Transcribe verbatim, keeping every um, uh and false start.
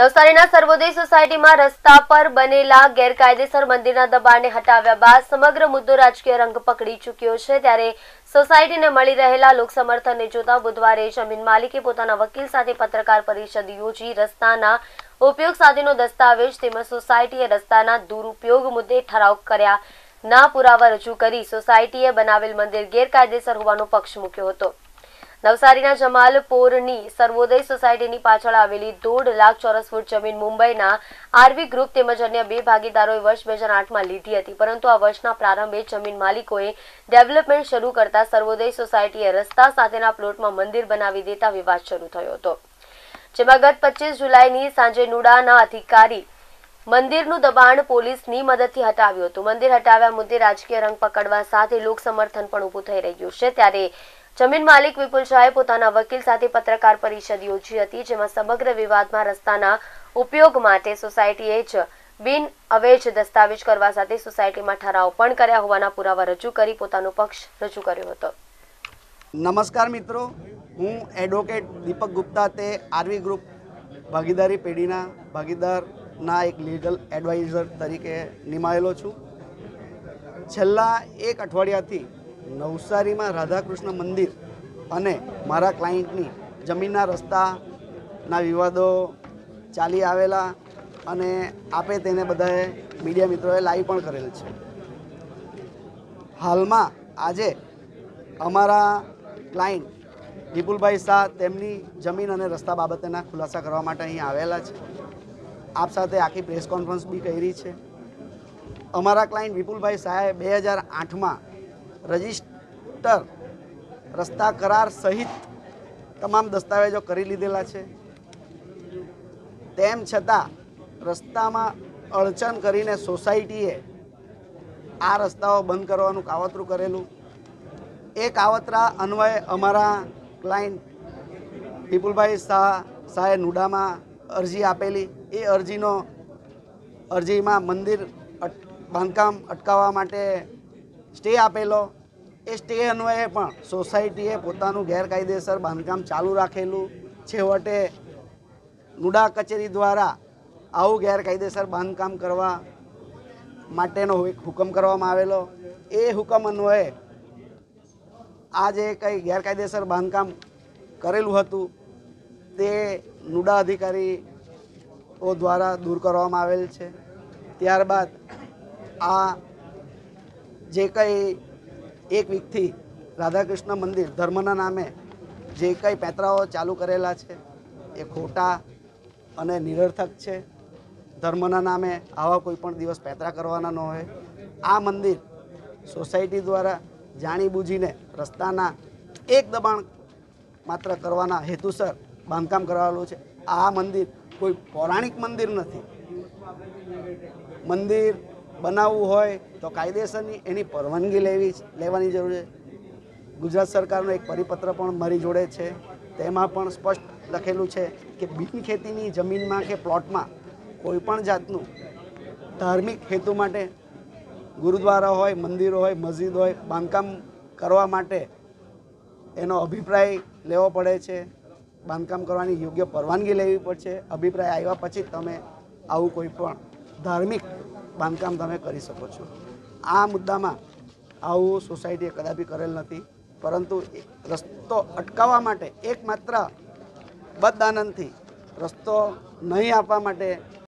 નવસારીના સર્વોદય સોસાયટીમાં રસ્તા પર બનેલા ગેરકાયદેસર મંદિરના દબાણને હટાવ્યા બાદ સમગ્ર મુદ્દો રાજકીય રંગ પકડી ચૂક્યો છે। ત્યારે સોસાયટીને મળી રહેલા લોકસમર્થનને જોતા બુધવારે જમીન માલિકે પોતાના વકીલ સાથે પત્રકાર પરિષદ યોજી રસ્તાના ઉપયોગ સાથેનો દસ્તાવેજ તેમજ સોસાયટીએ રસ્તાના દુરુપયોગ મુદ્દે ઠરાવ કર્યા ના પુરાવા રજૂ કરી સોસાયટીએ બનાવેલ મંદિર ગેરકાયદેસર હોવાનો પક્ષ મૂક્યો હતો। નવસારીના જમાલપોરની સર્વોદય સોસાયટીની પાછળ આવેલી દોઢ લાખ ચોરસ ફૂટ જમીન મુંબઈના આરવી ગ્રુપ તેમજ અન્ય બે ભાગીદારોએ વર્ષ બે હજાર આઠમાં લીધી હતી, પરંતુ આ વર્ષના પ્રારંભે જમીન માલિકોએ ડેવલપમેન્ટ શરૂ કરતા સર્વોદય સોસાયટીએ રસ્તા સાથેના પ્લોટમાં મંદિર બનાવી દેતા વિવાદ શરૂ થયો હતો, જેમાં ગત પચીસ જુલાઈની સાંજે નુડાના અધિકારી મંદિરનું દબાણ પોલીસની મદદથી હટાવ્યું હતું। મંદિર હટાવ્યા મુદ્દે રાજકીય રંગ પકડવા સાથે લોક સમર્થન પણ ઊભું થઈ રહ્યું છે। ત્યારે જમીન માલિક વિપુલ શાહે પોતાના વકીલ સાથે પત્રકાર પરિષદ યોજી હતી, જેમાં સમગ્ર વિવાદમાં રસ્તાના ઉપયોગ માટે સોસાયટીએ જ બિન અવેજ દસ્તાવેજ કરવા સાથે સોસાયટીમાં ઠરાવ પણ કર્યા હોવાના પુરાવા રજૂ કરી પોતાનો પક્ષ રજૂ કર્યો હતો। નમસ્કાર મિત્રો, હું એડવોકેટ દીપક ગુપ્તા તે આરવી ગ્રુપ ભાગીદારી પેઢીના ભાગીદારના એક લીગલ એડવાઇઝર તરીકે નિમાયેલો છું। છેલ્લા એક અઠવાડિયાથી નવસારીમાં રાધાકૃષ્ણ મંદિર અને મારા ક્લાયન્ટની જમીનના રસ્તાના વિવાદો ચાલી આવેલા અને આપે તેને બધાએ મીડિયા મિત્રોએ લાઈવ પણ કરેલ છે। હાલમાં આજે અમારા ક્લાયન્ટ વિપુલભાઈ શાહ તેમની જમીન અને રસ્તા બાબતેના ખુલાસા કરવા માટે અહીં આવેલા છે। આપ સાથે આખી પ્રેસ કોન્ફરન્સ બી કરી છે। અમારા ક્લાયન્ટ વિપુલભાઈ શાહે બે હજાર આઠમાં રજિસ્ટર રસ્તા કરાર સહિત તમામ દસ્તાવેજો કરી લીધેલા છે। તેમ છતાં રસ્તામાં અડચણ કરીને સોસાયટીએ આ રસ્તાઓ બંધ કરવાનું કાવતરું કરેલું। એ કાવતરા અન્વયે અમારા ક્લાયન્ટ વિપુલભાઈ શાહ શાહે નુડામાં અરજી આપેલી। એ અરજીનો અરજીમાં મંદિર બાંધકામ અટકાવવા માટે સ્ટે આપેલો। એ સ્ટે અન્વયે પણ સોસાયટીએ પોતાનું ગેરકાયદેસર બાંધકામ ચાલુ રાખેલું। છેવટે નુડા કચેરી દ્વારા આવું ગેરકાયદેસર બાંધકામ કરવા માટેનો એક હુકમ કરવામાં આવેલો। એ હુકમ અન્વયે આ જે કંઈ ગેરકાયદેસર બાંધકામ કરેલું હતું તે નુડા અધિકારીઓ દ્વારા દૂર કરવામાં આવેલ છે। ત્યારબાદ આ જે કંઈ એક વીકથી રાધાકૃષ્ણ મંદિર ધર્મના નામે જે કંઈ પેંતરાઓ ચાલુ કરેલા છે એ ખોટા અને નિરર્થક છે। ધર્મના નામે આવા કોઈ પણ દિવસ પેંતરા કરવાના ન હોય। આ મંદિર સોસાયટી દ્વારા જાણીબૂજીને રસ્તાના એક દબાણ માત્ર કરવાના હેતુસર બાંધકામ કરાવેલું છે। આ મંદિર કોઈ પૌરાણિક મંદિર નથી। મંદિર બનાવવું હોય તો કાયદેસરની એની પરવાનગી લેવી લેવાની જરૂર છે। ગુજરાત સરકારનો એક પરિપત્ર પણ મારી જોડે છે, તેમાં પણ સ્પષ્ટ લખેલું છે કે બિન ખેતીની જમીનમાં કે પ્લોટમાં કોઈપણ જાતનું ધાર્મિક હેતુ માટે ગુરુદ્વારા હોય, મંદિરો હોય, મસ્જિદ હોય, બાંધકામ કરવા માટે એનો અભિપ્રાય લેવો પડે છે। બાંધકામ કરવાની યોગ્ય પરવાનગી લેવી પડશે। અભિપ્રાય આવ્યા પછી તમે આવું કોઈ પણ ધાર્મિક બાંધકામ તમે કરી શકો છો। આ મુદ્દામાં આવું સોસાયટીએ કદાપી કરેલ નથી, પરંતુ રસ્તો અટકાવવા માટે એકમાત્ર બદઆનંદથી રસ્તો નહીં આપવા માટે